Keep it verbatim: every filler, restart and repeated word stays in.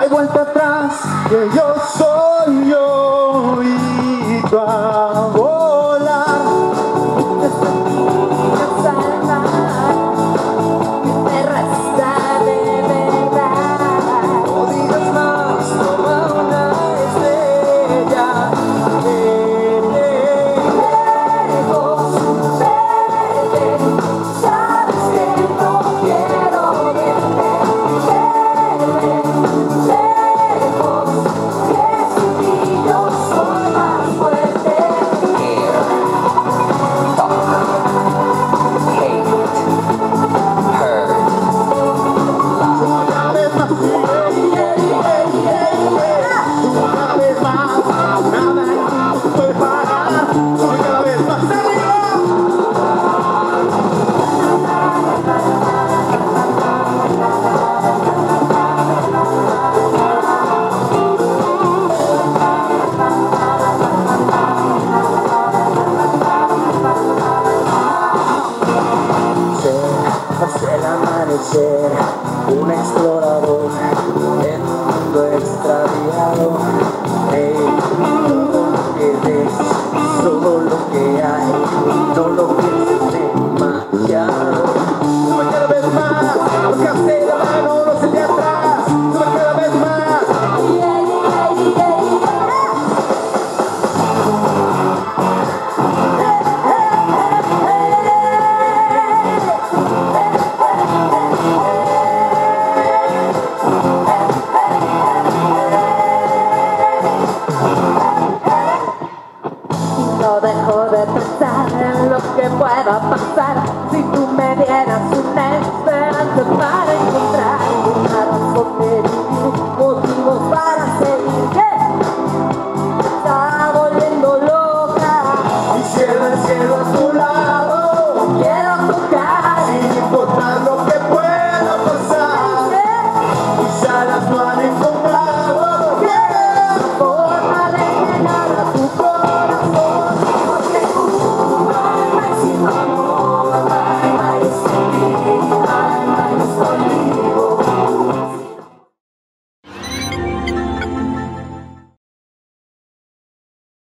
hay vuelta atrás, que yo soy yo y tú a volar. Me resta de verdad. No digas más, toma una estrella. Lejos, vete, sabes que no quiero verte. Lejos, que sin ti yo soy más fuerte. Una vez más, una vez más, nada puede parar. Sube cada vez más arriba. Hacia el amanecer, un explorador en un mundo extraviado. Hey, todo lo que ves, todo lo que hay, no lo pienses demasiado. Sube cada vez más, porque hace la mano, no se de atrás. Sube cada vez más. No dejo de pensar en lo que pueda pasar si tú me dieras una esperanza para encontrar una razón de vivir, motivos para seguir. ¿Qué? Está volviendo loca. Y cielo, el cielo a tu lado, Quiero tocar. sin importar lo que pueda pasar. Quizá las